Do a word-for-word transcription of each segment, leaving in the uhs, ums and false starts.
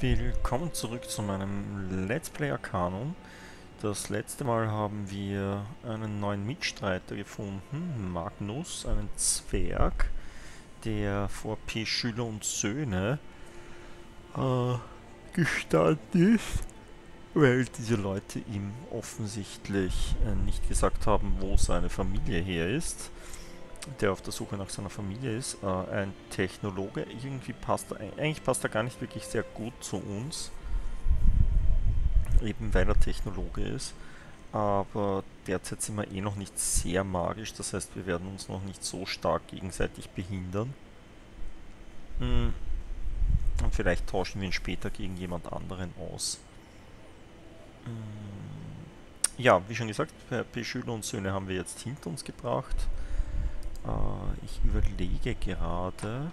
Willkommen zurück zu meinem Let's Play Arcanum. Das letzte Mal haben wir einen neuen Mitstreiter gefunden, Magnus, einen Zwerg, der vor P. Schüler und Söhne äh, gestanden ist, weil diese Leute ihm offensichtlich äh, nicht gesagt haben, wo seine Familie her ist. Der auf der Suche nach seiner Familie ist, äh, ein Technologe. Irgendwie passt er, eigentlich passt er gar nicht wirklich sehr gut zu uns, eben weil er Technologe ist. Aber derzeit sind wir eh noch nicht sehr magisch, das heißt, wir werden uns noch nicht so stark gegenseitig behindern. Mm, Und vielleicht tauschen wir ihn später gegen jemand anderen aus. Mm, Ja, wie schon gesagt, P. Schüler und Söhne haben wir jetzt hinter uns gebracht. Äh, ich überlege gerade.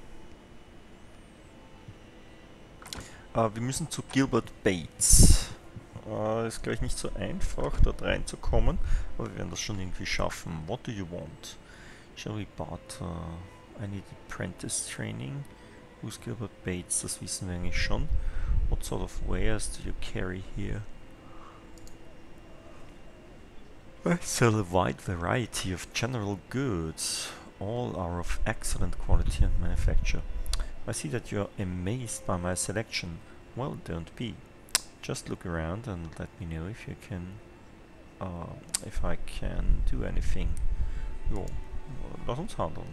Äh, wir müssen zu Gilbert Bates. Äh, ist gleich nicht so einfach, dort reinzukommen, aber wir werden das schon irgendwie schaffen. What do you want? Shall we barter? I need apprentice training. Who's Gilbert Bates? Das wissen wir eigentlich schon. What sort of wares do you carry here? I sell a wide variety of general goods. All are of excellent quality and manufacture. I see that you are amazed by my selection. Well, don't be. Just look around and let me know if you can, uh, if I can do anything. Jo, lass uns handeln.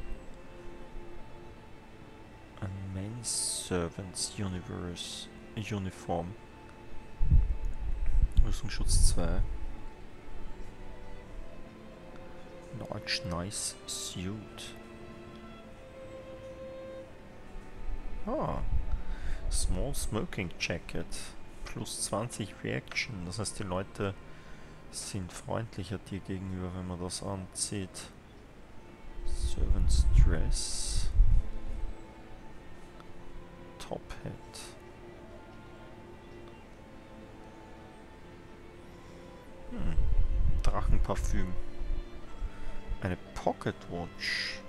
A men's servants universe Uniform. Rüstungsschutz zwei. Large nice suit. Ah, small smoking jacket. Plus zwanzig Reaction. Das heißt, die Leute sind freundlicher dir gegenüber, wenn man das anzieht. Servant's Dress. Top Hat. Hm. Drachenparfüm. Eine Pocket Watch.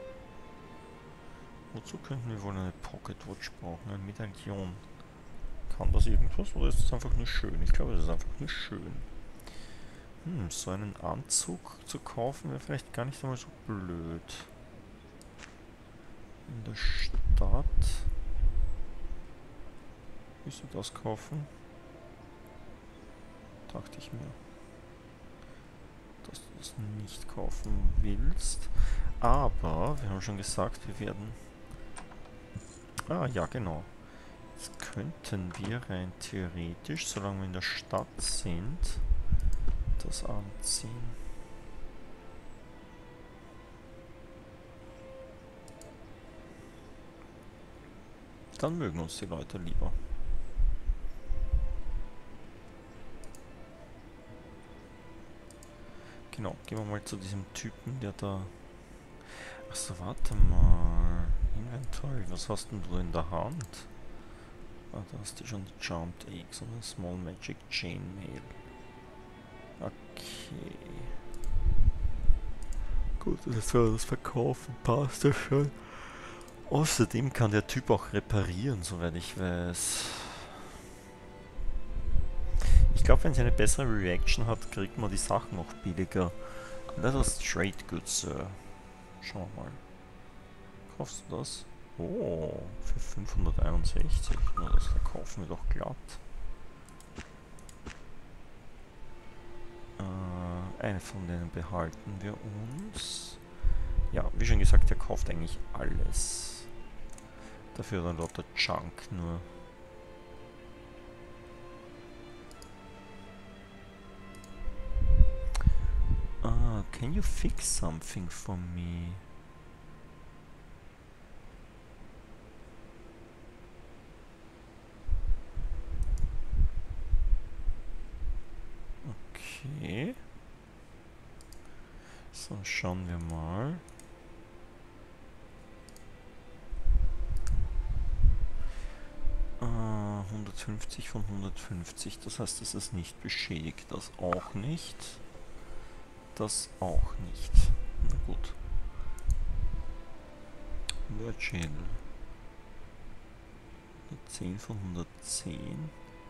Wozu könnten wir wohl eine Pocket Watch brauchen? Eine Medaillon. Kann das irgendwas oder ist es einfach nur schön? Ich glaube, es ist einfach nur schön. Hm, so einen Anzug zu kaufen wäre vielleicht gar nicht einmal so blöd. In der Stadt. Willst du das kaufen? Dachte ich mir. Dass du das nicht kaufen willst. Aber, wir haben schon gesagt, wir werden... Ah, ja, genau. Jetzt könnten wir rein theoretisch, solange wir in der Stadt sind, das anziehen. Dann mögen uns die Leute lieber. Genau, gehen wir mal zu diesem Typen, der da... Achso, warte mal. Inventory, was hast denn du in der Hand? Ah, da hast du schon die Charmed Eggs und ein Small Magic Chainmail. Okay. Gut, das soll das verkaufen, passt ja schon. Außerdem kann der Typ auch reparieren, soweit ich weiß. Ich glaube, wenn sie eine bessere Reaction hat, kriegt man die Sachen auch billiger. Let us trade goods, Sir. Schauen wir mal. Kaufst du das? Oh, für fünfhunderteinundsechzig. Na, das verkaufen wir doch glatt. Äh, eine von denen behalten wir uns. Ja, wie schon gesagt, er kauft eigentlich alles. Dafür dann lauter Junk nur. Ah, can you fix something for me? Okay. So, schauen wir mal. Uh, hundertfünfzig von hundertfünfzig, das heißt, es ist nicht beschädigt. Das auch nicht. Das auch nicht. Na gut. Virgin. hundertzehn von hundertzehn.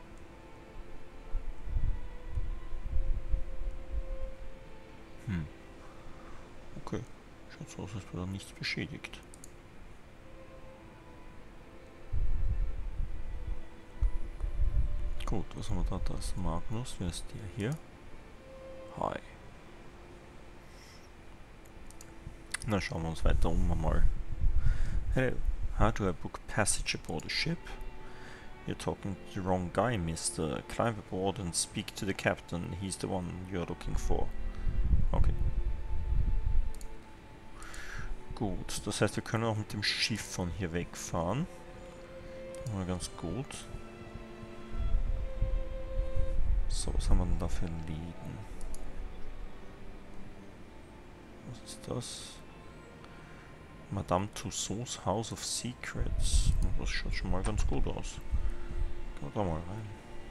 Hm. Okay. Schaut so aus, als wäre da nichts beschädigt. Gut, was haben wir da? Da ist Magnus. Wer ist der hier? Hi. Na, schauen wir uns weiter um mal. Hello. How do I book passage aboard a ship? You're talking to the wrong guy, mister. Climb aboard and speak to the captain. He's the one you're looking for. Okay. Gut, das heißt, wir können auch mit dem Schiff von hier wegfahren. Mal ganz gut. So, was haben wir denn da für Läden? Was ist das? Madame Tussauds House of Secrets. Das schaut schon mal ganz gut aus. Gehen wir da mal rein.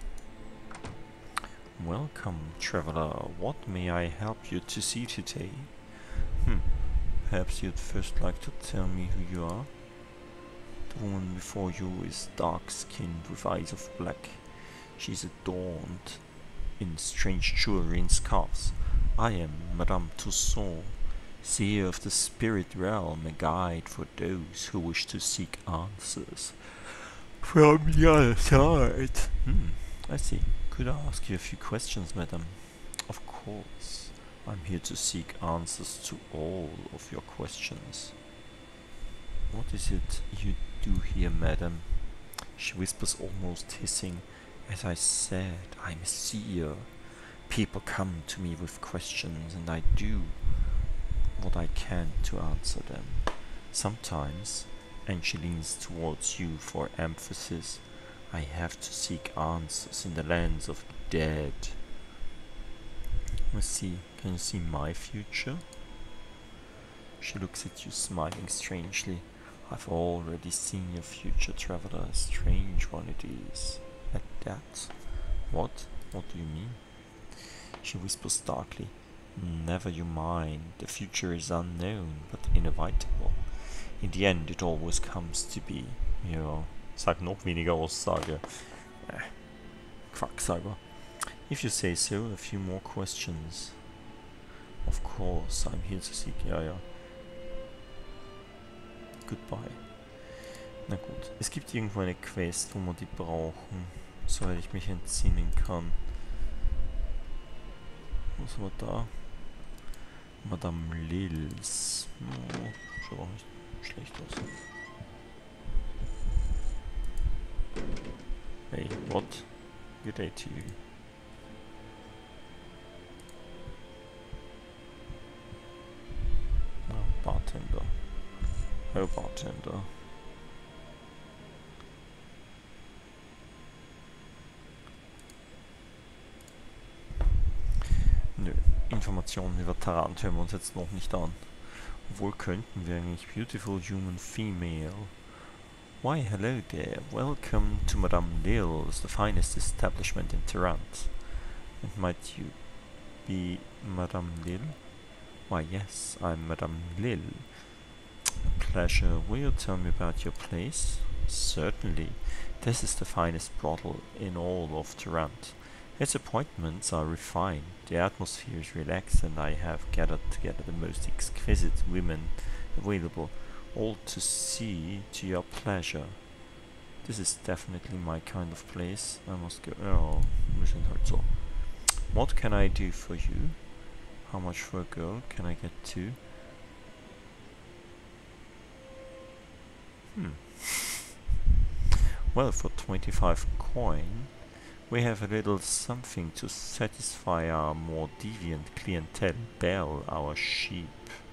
Welcome, traveler. What may I help you to see today? Hmm. Perhaps you'd first like to tell me who you are? The woman before you is dark-skinned with eyes of black. She's adorned in strange jewelry and scarves. I am Madame Tussaud, seer of the spirit realm, a guide for those who wish to seek answers from the other side. Hmm, I see. Could I ask you a few questions, madam? Of course. I'm here to seek answers to all of your questions. What is it you do here, madam? She whispers, almost hissing. As I said, I'm a seer. People come to me with questions, and I do what I can to answer them. Sometimes, and she leans towards you for emphasis, I have to seek answers in the lands of the dead. Let's see, can you see my future? She looks at you, smiling strangely. I've already seen your future, traveler. A strange one it is. At that. What? What do you mean? She whispers darkly. Never you mind. The future is unknown, but inevitable. In the end, it always comes to be. Ja, sag noch weniger Aussage. Äh, Quacksalber. If you say so, a few more questions. Of course, I'm here to seek. Ja, ja. Goodbye. Na gut, es gibt irgendwo eine Quest, wo wir die brauchen, soweit ich mich entsinnen kann. Was haben wir da? Madame Lils. Oh, schaut auch nicht schlecht aus. Hey, what? Good day to you. Oh, Bartender. Hello, Bartender. Nö, Informationen über Tarant hören wir uns jetzt noch nicht an. Obwohl könnten wir eigentlich Beautiful Human Female. Why, hello there. Welcome to Madame Lils, the finest establishment in Tarant. And might you be Madame Lil? Why, yes, I'm Madame Lil. A pleasure. Will you tell me about your place? Certainly. This is the finest brothel in all of Tarant. Its appointments are refined, the atmosphere is relaxed, and I have gathered together the most exquisite women available, all to see to your pleasure. This is definitely my kind of place. I must go. Oh, wir sind halt so. What can I do for you? How much for a girl? Can I get two? Hmm. Well, for twenty-five coin, we have a little something to satisfy our more deviant clientele. Bell, our sheep.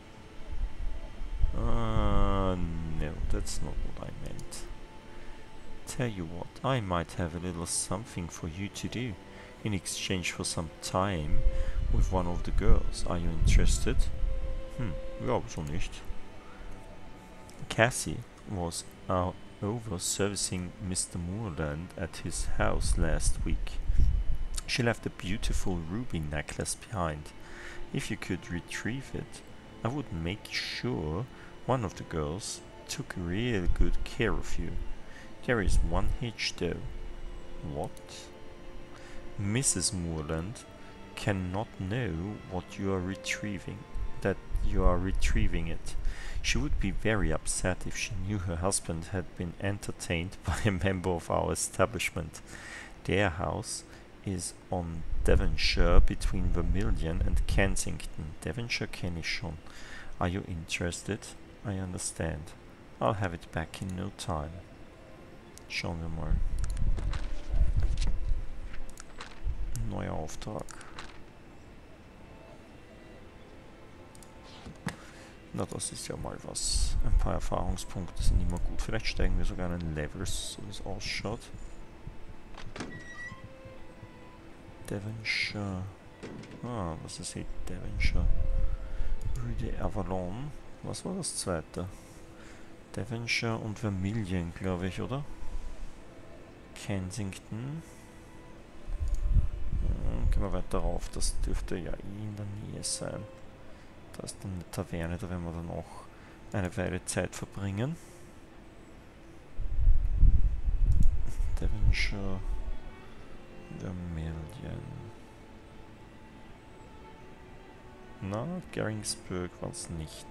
Uh, no, that's not what I meant. Tell you what, I might have a little something for you to do, in exchange for some time with one of the girls. Are you interested? Hm, ja, wieso nicht? Cassie was out over servicing Mister Moorland at his house last week. She left a beautiful ruby necklace behind. If you could retrieve it, I would make sure one of the girls took real good care of you. There is one hitch though. What? Missus Moorland cannot know what you are retrieving, that you are retrieving it. She would be very upset if she knew her husband had been entertained by a member of our establishment. Their house is on Devonshire between Vermilion and Kensington. Devonshire kenne ich schon. Are you interested? I understand. I'll have it back in no time. Schauen wir mal. Neuer Auftrag. Na, das ist ja mal was. Ein paar Erfahrungspunkte sind immer gut. Vielleicht steigen wir sogar einen Level, so wie es ausschaut. Devonshire. Ah, was ist hier? Devonshire. Rue de Avalon. Was war das zweite? Devonshire und Vermilion, glaube ich, oder? Kensington. Ja, gehen wir weiter rauf. Das dürfte ja eh in der Nähe sein. Da ist dann eine Taverne, da werden wir dann auch eine Weile Zeit verbringen. Devonshire, Vermilion. Na, Garingsburg war es nicht.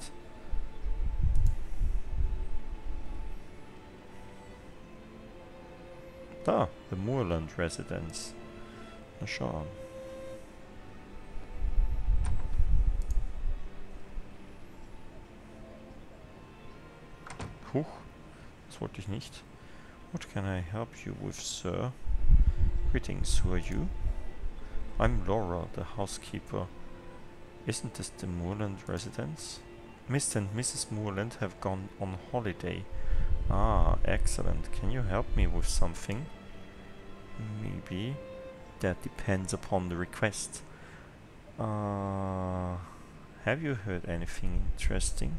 Da, the Moorland Residence. Na schauen. Huch, das wollte ich nicht. What can I help you with, sir? Greetings, who are you? I'm Laura, the housekeeper. Isn't this the Moorland residence? Mister and Missus Moorland have gone on holiday. Ah, excellent. Can you help me with something? Maybe. That depends upon the request. Uh, have you heard anything interesting?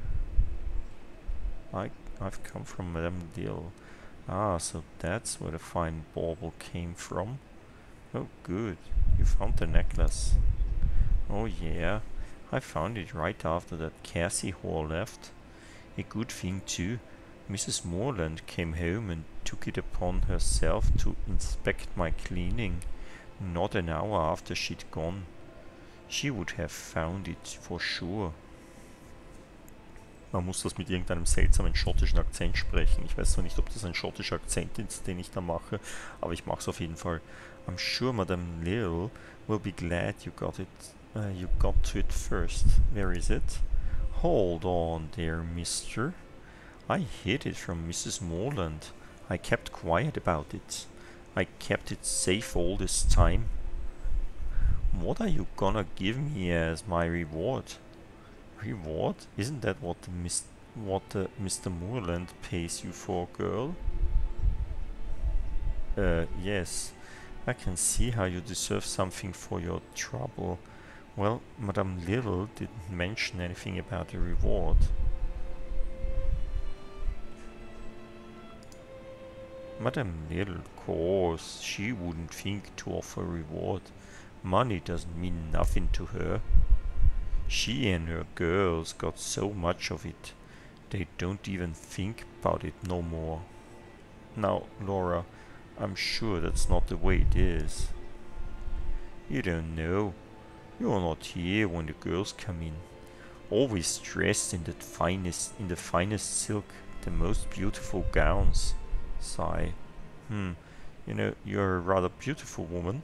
I, I've come from Madame Dill. Ah, so that's where the fine bauble came from. Oh, good. You found the necklace. Oh, yeah. I found it right after that Cassie whore left. A good thing, too. Missus Moorland came home and took it upon herself to inspect my cleaning. Not an hour after she'd gone. She would have found it for sure. Man muss das mit irgendeinem seltsamen schottischen Akzent sprechen. Ich weiß zwar nicht, ob das ein schottischer Akzent ist, den ich da mache, aber ich mache es auf jeden Fall. I'm sure Madame Lil will be glad you got it. Uh, you got to it first. Where is it? Hold on there, mister. I hid it from Missus Moorland. I kept quiet about it. I kept it safe all this time. What are you gonna give me as my reward? Reward? Isn't that what the mis what the Mister Moorland pays you for, girl? Uh, yes. I can see how you deserve something for your trouble. Well, Madame Little didn't mention anything about a reward. Madame Little, of course, she wouldn't think to offer a reward. Money doesn't mean nothing to her. She and her girls got so much of it, they don't even think about it no more. Now, Laura, I'm sure that's not the way it is. You don't know. You're not here when the girls come in. Always dressed in the finest, in the finest silk, the most beautiful gowns. Sigh. Hmm, you know, you're a rather beautiful woman.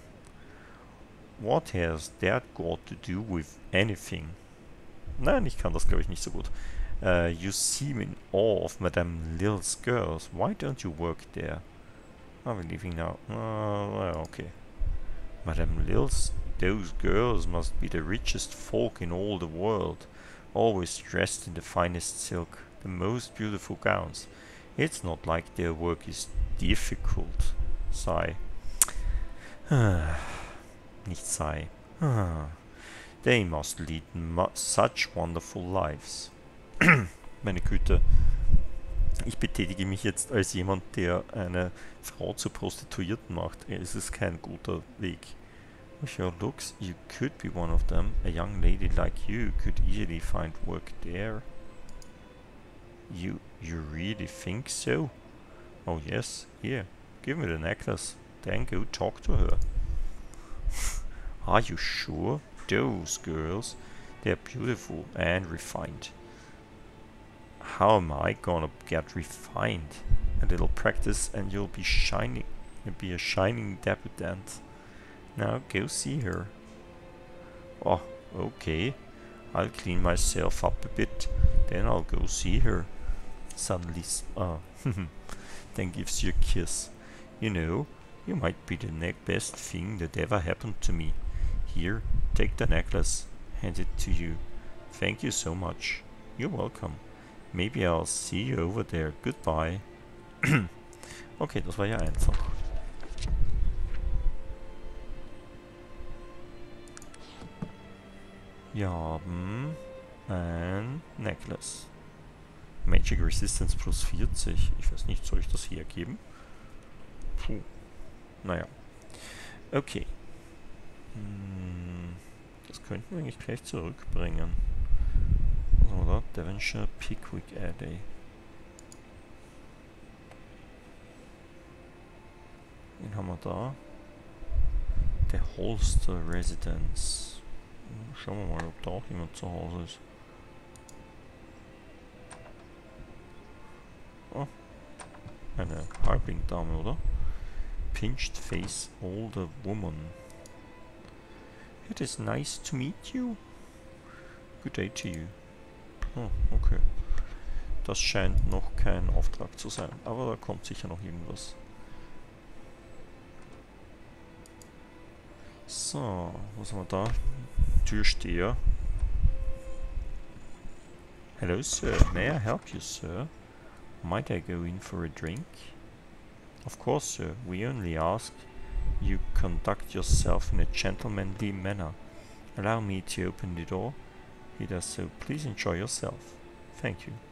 What has that got to do with anything? Nein, ich kann das glaube ich nicht so gut. Uh, you seem in awe of Madame Lil's girls. Why don't you work there? Are we leaving now? Uh, well, okay. Madame Lil's, those girls must be the richest folk in all the world. Always dressed in the finest silk, the most beautiful gowns. It's not like their work is difficult. Sigh. Nicht sigh. They must lead mu such wonderful lives. Meine Güte. Ich betätige mich jetzt als jemand, der eine Frau zur Prostituierten macht. Es ist kein guter Weg. With your looks, you could be one of them. A young lady like you could easily find work there. You, you really think so? Oh yes, here, give me the necklace. Then go talk to her. Are you sure? Those girls, they're beautiful and refined. How am I gonna get refined? A little practice and you'll be shining. You'll be a shining debutante. Now go see her. Oh, okay. I'll clean myself up a bit, then I'll go see her. Suddenly, uh, then gives you a kiss. You know, you might be the ne best thing that ever happened to me. Here, take the necklace. Hand it to you. Thank you so much. You're welcome. Maybe I'll see you over there. Goodbye. Okay, das war ja einfach. Wir haben ein Necklace. Magic Resistance plus vierzig. Ich weiß nicht, soll ich das hergeben? Puh. Naja. Okay. Hm, das könnten wir eigentlich gleich zurückbringen. Was haben wir da? Devonshire Pickwick Alley. Den haben wir da. The Holster Residence. Schauen wir mal, ob da auch jemand zu Hause ist. Oh. Eine Halbling-Dame, oder? Pinched face older woman. It is nice to meet you. Good day to you. Oh, okay. Das scheint noch kein Auftrag zu sein, aber da kommt sicher noch irgendwas. So, was haben wir da? Türsteher. Hello, sir. May I help you, sir? Might I go in for a drink? Of course, sir. We only ask you conduct yourself in a gentlemanly manner. Allow me to open the door. He does so. Please enjoy yourself. Thank you.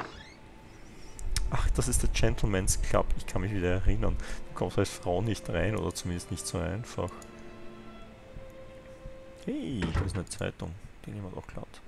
Ach, das ist der Gentleman's Club. Ich kann mich wieder erinnern. Du kommst als Frau nicht rein, oder zumindest nicht so einfach. Hey, da ist eine Zeitung. Die nehmen wir doch glatt.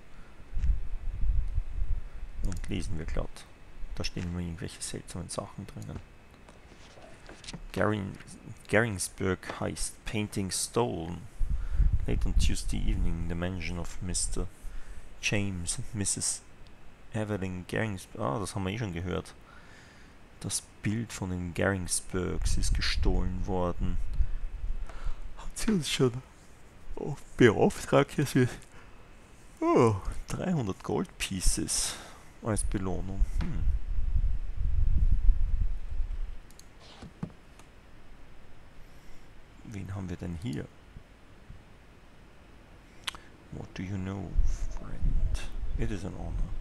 Und lesen wir glatt. Da stehen immer irgendwelche seltsamen Sachen drinnen. Garing, Garingsburg heist. Painting stolen. Late on Tuesday evening, the mansion of Mister James and Missus Evelyn Garingsburg. Ah, das haben wir eh schon gehört. Das Bild von den Garingsburgs ist gestohlen worden. Hat sie uns schon beauftragt, dass wir oh, dreihundert Gold Pieces als Belohnung. Hm. Wen haben wir denn hier? What do you know, friend? It is an honor.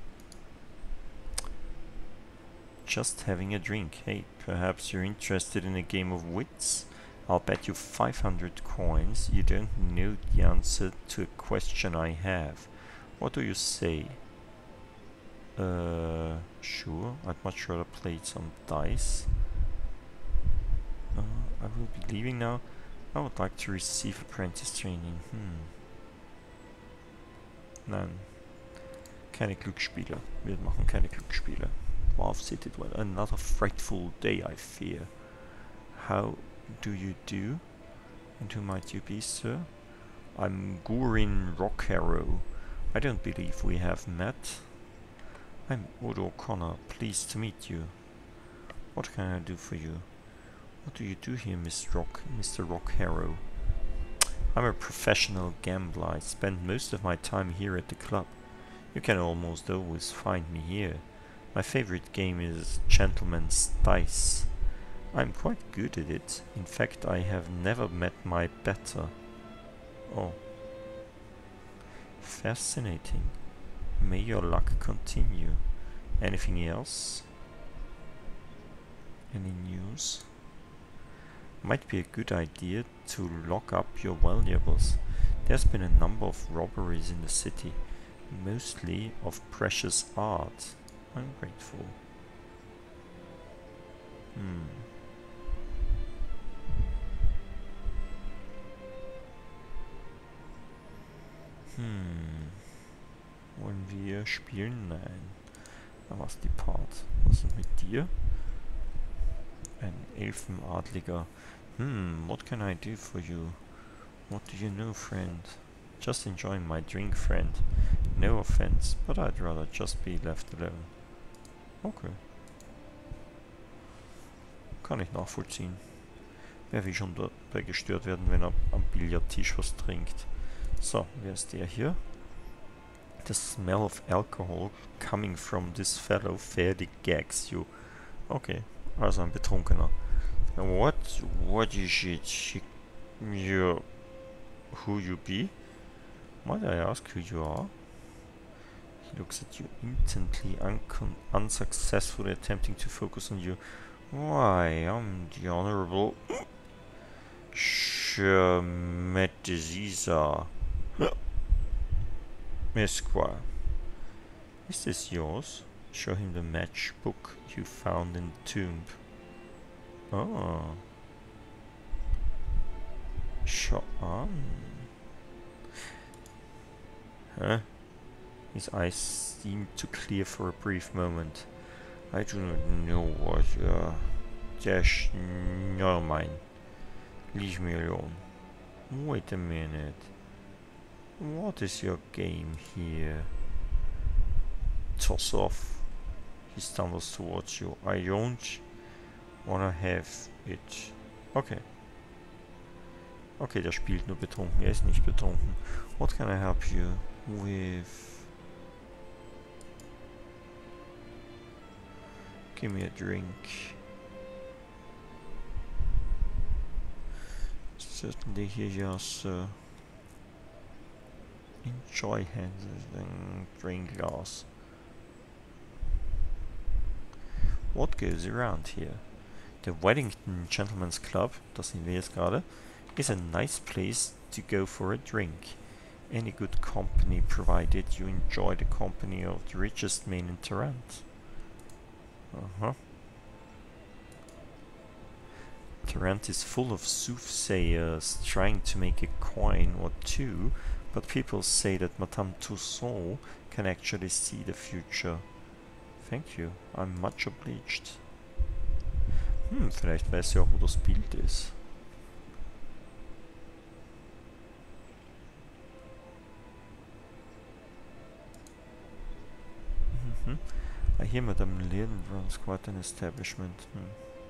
Just having a drink. Hey, perhaps you're interested in a game of wits? I'll bet you five hundred coins you don't know the answer to a question I have. What do you say? Uh, sure. I'd much rather play some dice. Uh, I will be leaving now. I would like to receive apprentice training. Hmm. Nein. Keine Glücksspiele. Wir machen keine Glücksspiele. Wow, city dweller. Another frightful day, I fear. How do you do? And who might you be, sir? I'm Gurin Rockharrow. I don't believe we have met. I'm Wood O'Connor. Pleased to meet you. What can I do for you? What do you do here, Miss Rock, Mister Rockharrow? I'm a professional gambler. I spend most of my time here at the club. You can almost always find me here. My favorite game is Gentleman's Dice. I'm quite good at it. In fact, I have never met my better. Oh. Fascinating. May your luck continue. Anything else? Any news? Might be a good idea to lock up your valuables. There's been a number of robberies in the city, mostly of precious art. I'm grateful. Hmm. Hm. Wollen wir spielen? Nein. Da war's die Part. Was ist mit dir? Ein Elfenadliger. Hmm, what can I do for you? What do you know, friend? Just enjoying my drink, friend. No offense, but I'd rather just be left alone. Okay. Kann ich nachvollziehen. Wer will schon dabei gestört werden, wenn er am Billardtisch was trinkt? So, wer ist der hier? The smell of alcohol coming from this fellow fairly gags you. Okay, also ein Betrunkener. What? What is it? She, you, who you be? Might I ask who you are? He looks at you intently, uncon unsuccessfully attempting to focus on you. Why, I'm the Honorable Shemetiziza Esquire. Is this yours? Show him the matchbook you found in the tomb. Oh. Show on. Huh? His eyes seemed to clear for a brief moment. I do not know what uh Dash never mind. Leave me alone. Wait a minute. What is your game here? Toss off. He stumbles towards you. I don't wanna have it. Okay. Okay, der spielt nur betrunken. Er ist nicht betrunken. What can I help you with? Give me a drink. Certainly here, yes. Uh, enjoy hands and drink glass. What goes around here? The Weddington Gentlemen's Club, das sehen wir jetzt gerade, is a nice place to go for a drink. Any good company provided you enjoy the company of the richest man in Tarant. Uh-huh. Tarant is full of soothsayers trying to make a coin or two, but people say that Madame Tussaud can actually see the future. Thank you, I'm much obliged. Hm, vielleicht weiß sie auch, wo das Bild ist. Mhm. I hear Madame Leiden runs quite an establishment. Hmm.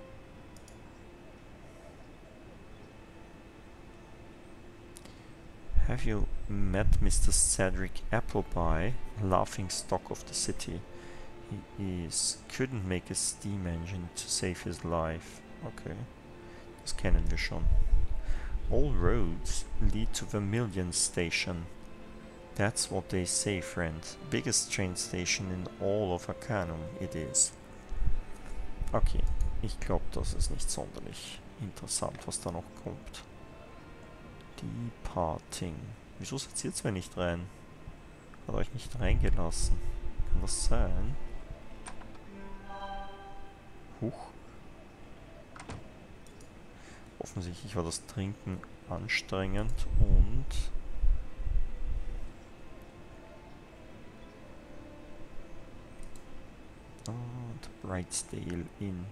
Have you met Mister Cedric Appleby, laughing stock of the city? He is couldn't make a steam engine to save his life. Okay, das kennen wir schon. All roads lead to Vermilion Station. That's what they say, friend. Biggest train station in all of Arcanum it is. Okay, ich glaube, das ist nicht sonderlich interessant, was da noch kommt. Departing. Wieso setzt ihr zwei nicht rein? Hat euch nicht reingelassen. Kann das sein? Huch. Offensichtlich war das Trinken anstrengend und... Oh, the Brightsdale Inn.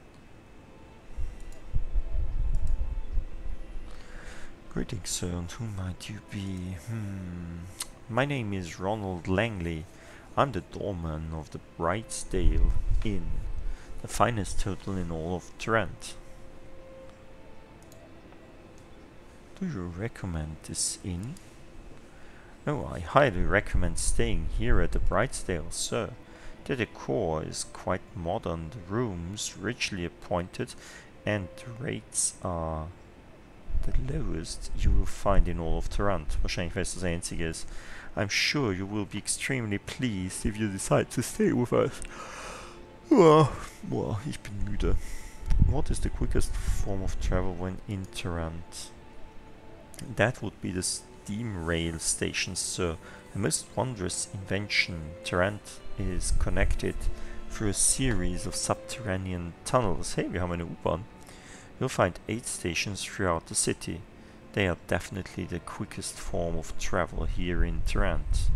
Greetings, sir, and who might you be? Hmm. My name is Ronald Langley. I'm the doorman of the Brightsdale Inn, the finest hotel in all of Trent. Do you recommend this inn? Oh, I highly recommend staying here at the Brightsdale, sir. The decor is quite modern, the rooms richly appointed, and the rates are the lowest you will find in all of Tarant. Wahrscheinlich, weil es das einzige ist. I'm sure you will be extremely pleased if you decide to stay with us. Oh, well, ich bin müde. What is the quickest form of travel when in Tarant? That would be the steam rail station, sir. A most wondrous invention. Tarant is connected through a series of subterranean tunnels. Hey, wir haben eine U-Bahn. You'll find eight stations throughout the city. They are definitely the quickest form of travel here in Tarant.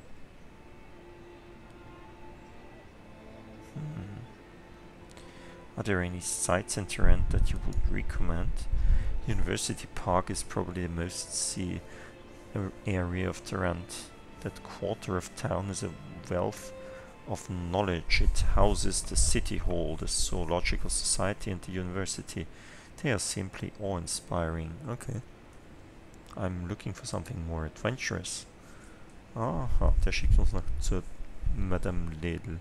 Hmm. Are there any sites in Tarant that you would recommend? University Park is probably the most see area of Tarant. That quarter of town is a wealth of knowledge. It houses the City Hall, the Zoological Society and the University. They are simply awe-inspiring. Okay. I'm looking for something more adventurous. Aha, der schickt uns noch zur Madame Ledel.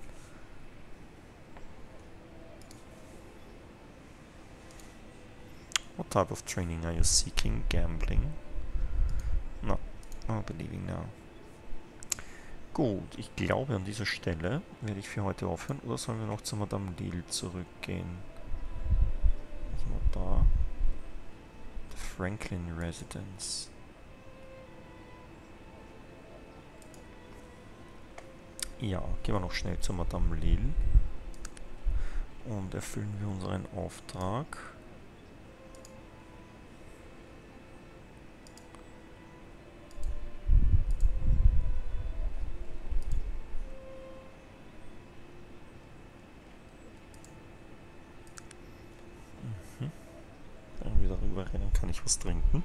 What type of training are you seeking? Gambling? No, I'll be leaving now. Gut, ich glaube an dieser Stelle werde ich für heute aufhören. Oder sollen wir noch zu Madame Ledel zurückgehen? Was haben wir da? The Franklin Residence. Ja, gehen wir noch schnell zu Madame Ledel. Und erfüllen wir unseren Auftrag. Wenn wir darüber rennen, kann ich was trinken.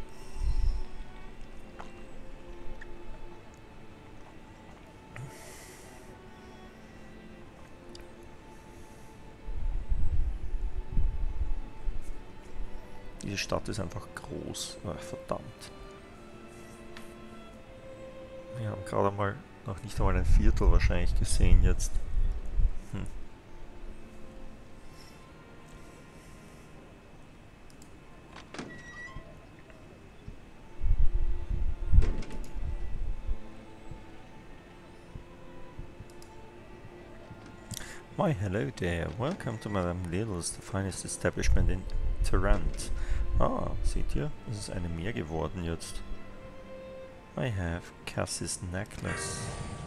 Diese Stadt ist einfach groß. Ach, verdammt. Wir haben gerade mal noch nicht einmal ein Viertel wahrscheinlich gesehen jetzt. Hm. Why, hello there. Welcome to Madame Ledels, the finest establishment in Tarant. Ah, seht ihr? Es ist eine mehr geworden jetzt. I have Cassie's necklace.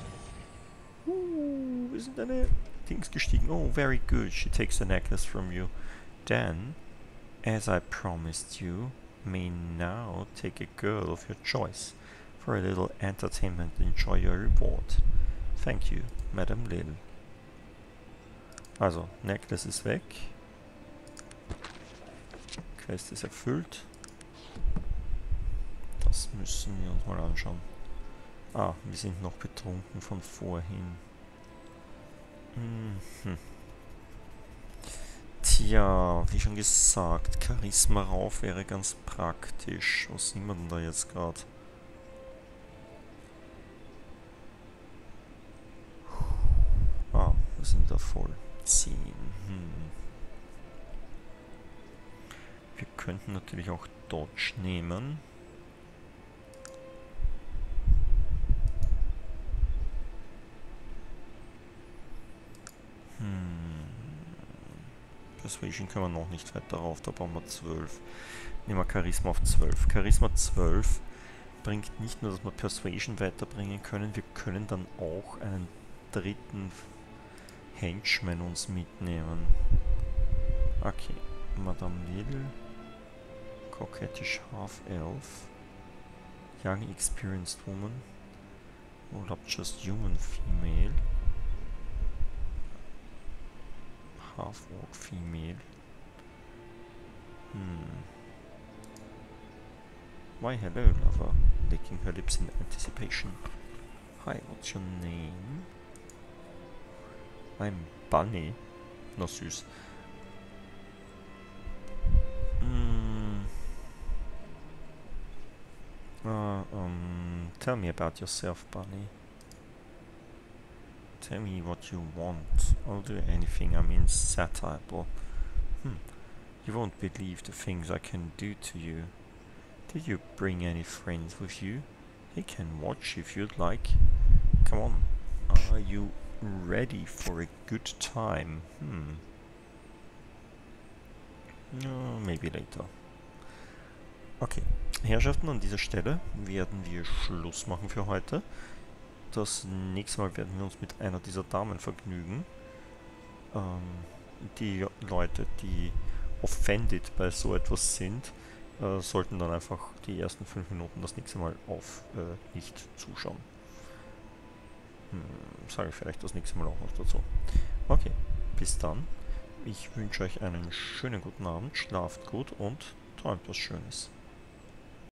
Uh, wir sind eine Dings gestiegen. Oh, very good. She takes the necklace from you. Then, as I promised you, may now take a girl of your choice. For a little entertainment, enjoy your reward. Thank you, Madame Ledel. Also, Necklace ist weg. Quest ist erfüllt. Das müssen wir uns mal anschauen. Ah, wir sind noch betrunken von vorhin. Mhm. Tja, wie schon gesagt, Charisma rauf wäre ganz praktisch. Was sind wir denn da jetzt gerade? Ah, wir sind da voll. zehn. Hm. Wir könnten natürlich auch Dodge nehmen. Hm. Persuasion können wir noch nicht weiter rauf, da brauchen wir zwölf. Nehmen wir Charisma auf zwölf. Charisma zwölf bringt nicht nur, dass wir Persuasion weiterbringen können, wir können dann auch einen dritten Henchman uns mitnehmen. Okay, Madame Ledel, Coquettish Half-Elf, Young Experienced Woman, Voluptuous Human Female, Half-Orc Female. Hmm. Why, hello, lover, licking her lips in anticipation. Hi, what's your name? I'm Bunny. Na süß. Mm. Uh, um, tell me about yourself, Bunny. Tell me what you want. I'll do anything. I'm insatiable. Hmm. You won't believe the things I can do to you. Did you bring any friends with you? They can watch if you'd like. Come on. Are you ready for a good time? Hmm. No, maybe later. Okay, Herrschaften, an dieser Stelle werden wir Schluss machen für heute. Das nächste Mal werden wir uns mit einer dieser Damen vergnügen. Ähm, die Leute, die offended bei so etwas sind, äh, sollten dann einfach die ersten fünf Minuten das nächste Mal auf äh, nicht zuschauen. Hm, sage ich vielleicht das nächste Mal auch noch dazu. Okay, bis dann. ich wünsche euch einen schönen guten Abend, schlaft gut und träumt was Schönes.